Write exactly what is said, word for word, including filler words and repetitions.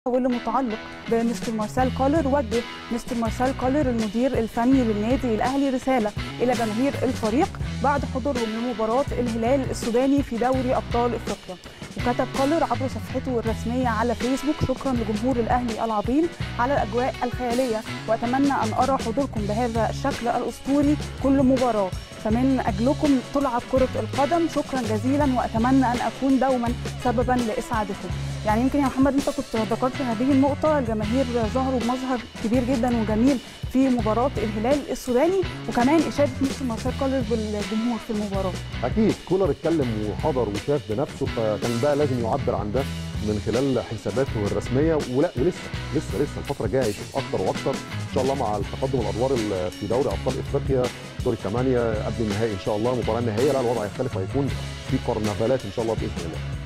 واللي متعلق بمستر مارسيل كولر. وجه مستر مارسيل كولر المدير الفني للنادي الاهلي رساله الى جماهير الفريق بعد حضورهم لمباراه الهلال السوداني في دوري ابطال افريقيا. وكتب كولر عبر صفحته الرسميه على فيسبوك: شكرا لجمهور الاهلي العظيم على الاجواء الخياليه، واتمنى ان ارى حضوركم بهذا الشكل الاسطوري كل مباراه، فمن اجلكم تلعب كره القدم. شكرا جزيلا واتمنى ان اكون دوما سببا لاسعادكم. يعني يمكن يا محمد انت كنت ذكرت هذه النقطه، الجماهير ظهروا بمظهر كبير جدا وجميل في مباراه الهلال السوداني، وكمان اشاده مستر مارسيل كولر بالجمهور في المباراه. اكيد كولر اتكلم وحضر وشاف بنفسه، فكان بقى لازم يعبر عن ده من خلال حساباته الرسميه. ولا ولسه لسه لسه الفتره الجايه هيشوف اكتر واكتر ان شاء الله مع التقدم الادوار في دوري ابطال افريقيا دور الثمانيه قبل النهائي ان شاء الله، المباراه النهائيه لا الوضع هيختلف، هيكون في كرنفالات ان شاء الله باذن الله.